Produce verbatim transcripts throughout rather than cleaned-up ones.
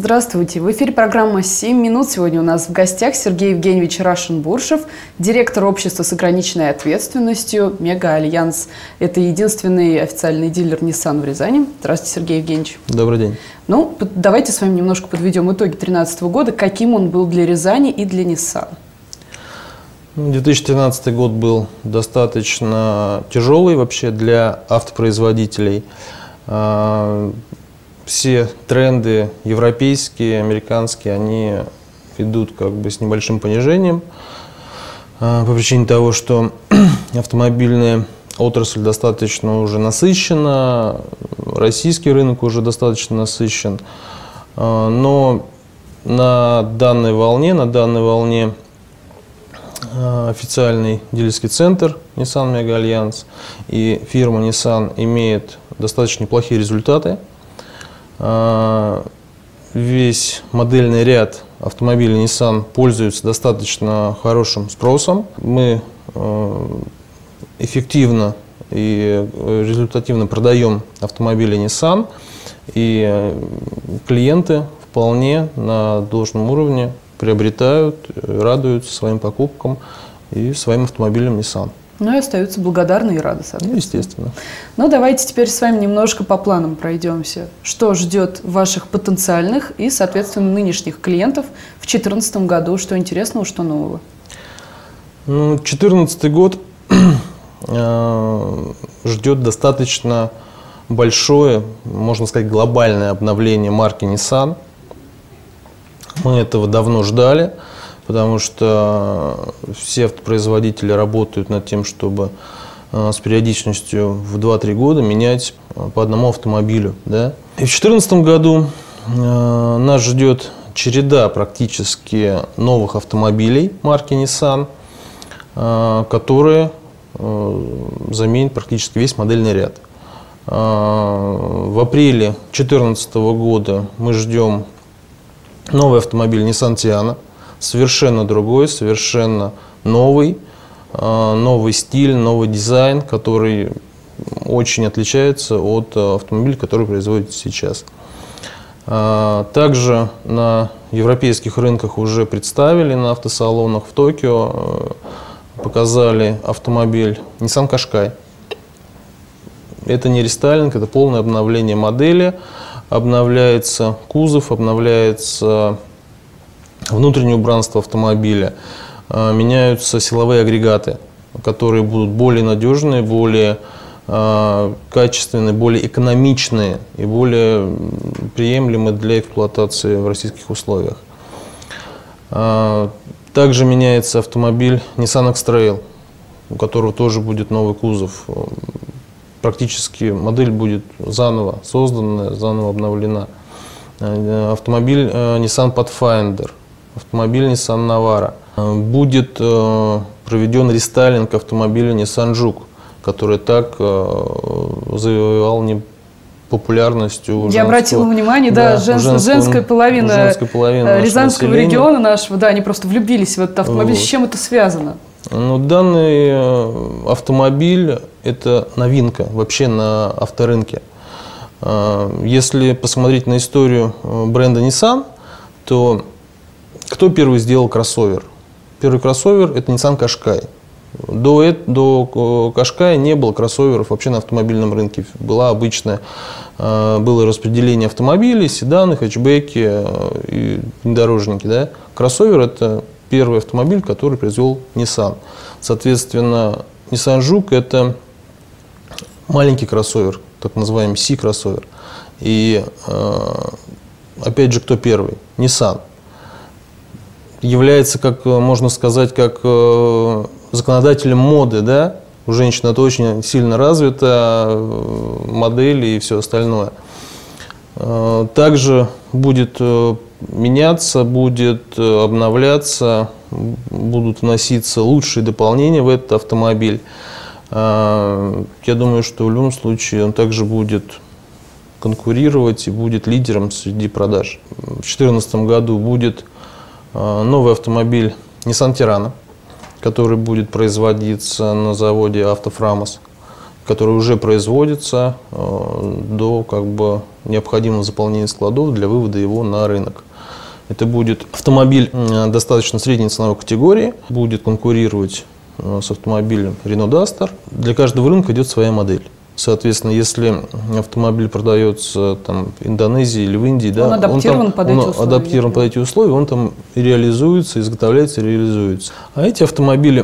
Здравствуйте! В эфире программа «семь минут». Сегодня у нас в гостях Сергей Евгеньевич Рашин-Буршев, директор общества с ограниченной ответственностью «Мега Альянс». Это единственный официальный дилер Nissan в Рязани. Здравствуйте, Сергей Евгеньевич. Добрый день. Ну, давайте с вами немножко подведем итоги две тысячи тринадцатого года. Каким он был для Рязани и для Nissan? две тысячи тринадцатый год был достаточно тяжелый вообще для автопроизводителей. Все тренды европейские, американские, они идут как бы с небольшим понижением по причине того, что автомобильная отрасль достаточно уже насыщена, российский рынок уже достаточно насыщен. Но на данной волне, на данной волне официальный дилерский центр Nissan Mega Альянс и фирма Nissan имеет достаточно неплохие результаты. Весь модельный ряд автомобилей Nissan пользуется достаточно хорошим спросом. Мы эффективно и результативно продаем автомобили Nissan, и клиенты вполне на должном уровне приобретают, радуются своим покупкам и своим автомобилям Nissan. Ну и остаются благодарны и рады, Ну, естественно. Ну, давайте теперь с вами немножко по планам пройдемся. Что ждет ваших потенциальных и, соответственно, нынешних клиентов в две тысячи четырнадцатом году? Что интересного, что нового? Ну, две тысячи четырнадцатый год э, ждет достаточно большое, можно сказать, глобальное обновление марки Nissan. Мы этого давно ждали, потому что все автопроизводители работают над тем, чтобы с периодичностью в два-три года менять по одному автомобилю. Да? И в две тысячи четырнадцатом году нас ждет череда практически новых автомобилей марки Nissan, которые заменят практически весь модельный ряд. В апреле две тысячи четырнадцатого года мы ждем новый автомобиль Nissan Tiana. Совершенно другой, совершенно новый, новый стиль, новый дизайн, который очень отличается от автомобиля, который производится сейчас. Также на европейских рынках уже представили на автосалонах в Токио, показали автомобиль Nissan Qashqai. Это не рестайлинг, это полное обновление модели, обновляется кузов, обновляется внутреннее убранство автомобиля, меняются силовые агрегаты, которые будут более надежные, более качественные, более экономичные и более приемлемы для эксплуатации в российских условиях. Также меняется автомобиль Nissan X-Trail, у которого тоже будет новый кузов. Практически модель будет заново создана, заново обновлена. Автомобиль Nissan Pathfinder, автомобиль Nissan Navara. Будет проведен рестайлинг автомобиля Nissan Juke, который так завоевал популярностью. Я обратила внимание, да, да женская, женская половина, женская половина Рязанского населения. Региона нашего, да, они просто влюбились в этот автомобиль. Вот. С чем это связано? Ну, данный автомобиль – это новинка вообще на авторынке. Если посмотреть на историю бренда Nissan, то кто первый сделал кроссовер? Первый кроссовер – это Nissan Qashqai. До, до Qashqai не было кроссоверов вообще на автомобильном рынке. Была обычная, было распределение автомобилей, седаны, хэтчбеки и внедорожники. Да? Кроссовер – это первый автомобиль, который произвел Nissan. Соответственно, Nissan Juke – это маленький кроссовер, так называемый C-кроссовер. И опять же, кто первый? Nissan. Является, как можно сказать, как законодателем моды, да? У женщин это очень сильно развито, модели и все остальное. Также будет меняться, будет обновляться, будут вноситься лучшие дополнения в этот автомобиль. Я думаю, что в любом случае он также будет конкурировать и будет лидером среди продаж. В две тысячи четырнадцатом году будет новый автомобиль Nissan Terrano, который будет производиться на заводе Автофрамос. которые уже производятся, до как бы необходимого заполнения складов для вывода его на рынок. Это будет автомобиль достаточно средней ценовой категории, будет конкурировать с автомобилем Renault Duster. Для каждого рынка идет своя модель. Соответственно, если автомобиль продается там, в Индонезии или в Индии, он да, адаптирован, он, там, под, эти он условия, адаптирован под эти условия, он там и реализуется, изготовляется, и реализуется. А эти автомобили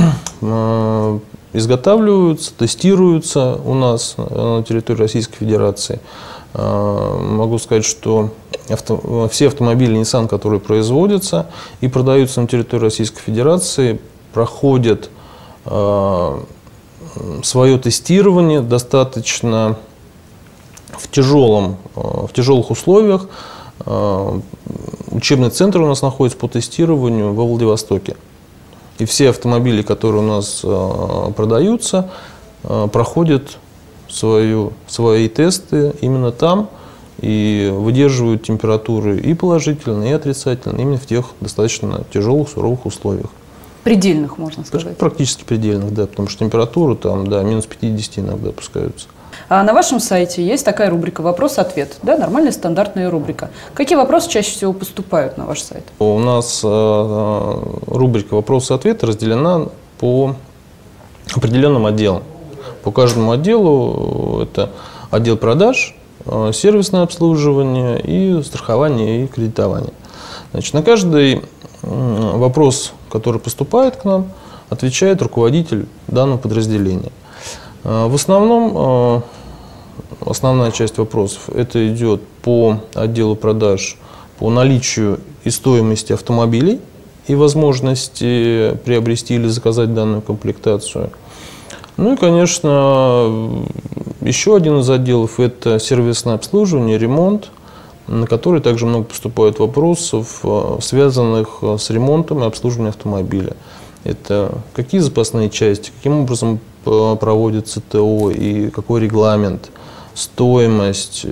изготавливаются, тестируются у нас на территории Российской Федерации. Могу сказать, что авто, все автомобили Nissan, которые производятся и продаются на территории Российской Федерации, проходят э, свое тестирование достаточно в, тяжелом, э, в тяжелых условиях. Э, учебный центр у нас находится по тестированию во Владивостоке. И все автомобили, которые у нас э, продаются, э, проходят свою, свои тесты именно там и выдерживают температуры и положительные, и отрицательные, именно в тех достаточно тяжелых, суровых условиях. Предельных, можно сказать. Практически предельных, да, потому что температура там, да, минус пятьдесят иногда опускаются. А на вашем сайте есть такая рубрика «Вопрос-ответ», да, нормальная стандартная рубрика. Какие вопросы чаще всего поступают на ваш сайт? У нас э, рубрика «Вопросы-ответы» разделена по определенным отделам. По каждому отделу это отдел продаж, э, сервисное обслуживание и страхование и кредитование. Значит, на каждый вопрос, который поступает к нам, отвечает руководитель данного подразделения. В основном, основная часть вопросов, это идет по отделу продаж, по наличию и стоимости автомобилей и возможности приобрести или заказать данную комплектацию. Ну и, конечно, еще один из отделов – это сервисное обслуживание, ремонт, на который также много поступает вопросов, связанных с ремонтом и обслуживанием автомобиля. Это какие запасные части, каким образом проводится ТО и какой регламент, стоимость,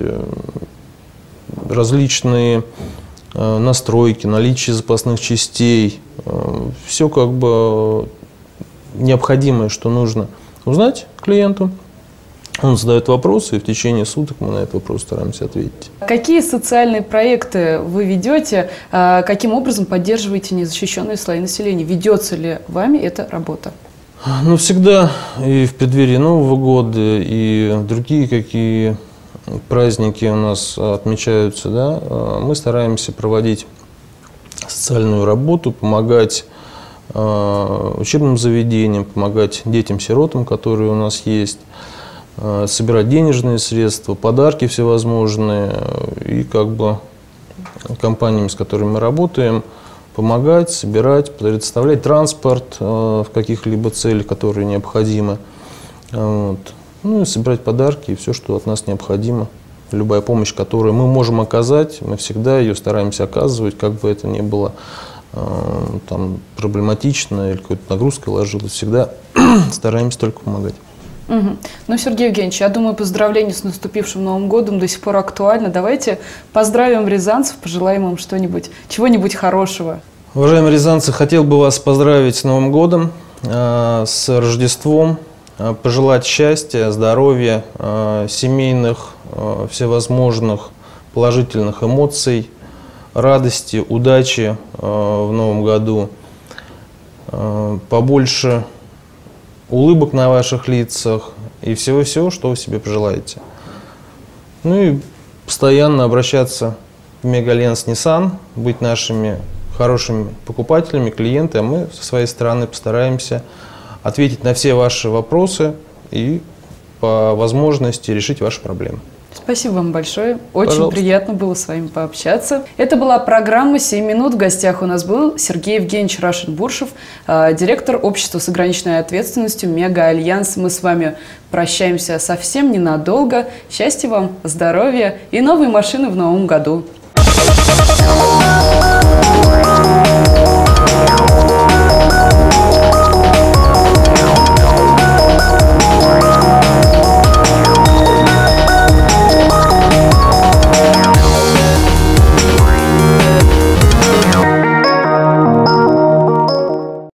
различные настройки, наличие запасных частей. Все как бы необходимое, что нужно узнать клиенту. Он задает вопросы, и в течение суток мы на этот вопрос стараемся ответить. Какие социальные проекты вы ведете? Каким образом поддерживаете незащищенные слои населения? Ведется ли вами эта работа? Ну, всегда и в преддверии Нового года, и другие какие праздники у нас отмечаются, да, мы стараемся проводить социальную работу, помогать учебным заведениям, помогать детям-сиротам, которые у нас есть, собирать денежные средства, подарки всевозможные и как бы компаниями, с которыми мы работаем, помогать, собирать, предоставлять транспорт в каких-либо целях, которые необходимы. Вот. Ну и собирать подарки и все, что от нас необходимо. Любая помощь, которую мы можем оказать, мы всегда ее стараемся оказывать, как бы это ни было там, проблематично или какой-то нагрузкой ложилось, всегда стараемся только помогать. Угу. Ну, Сергей Евгеньевич, я думаю, поздравления с наступившим Новым годом до сих пор актуально. Давайте поздравим рязанцев, пожелаем им что-нибудь, чего-нибудь хорошего. Уважаемые рязанцы, хотел бы вас поздравить с Новым годом, э, с Рождеством, э, пожелать счастья, здоровья, э, семейных, э, всевозможных положительных эмоций, радости, удачи э, в Новом году, э, побольше улыбок на ваших лицах и всего-всего, что вы себе пожелаете. Ну и постоянно обращаться в Мега-Альянс Nissan, быть нашими хорошими покупателями, клиентами, а мы со своей стороны постараемся ответить на все ваши вопросы и по возможности решить ваши проблемы. Спасибо вам большое. Очень Пожалуйста. Приятно было с вами пообщаться. Это была программа «семь минут». В гостях у нас был Сергей Евгеньевич Рашин-Буршев, директор общества с ограниченной ответственностью «Мега-Альянс». Мы с вами прощаемся совсем ненадолго. Счастья вам, здоровья и новые машины в новом году.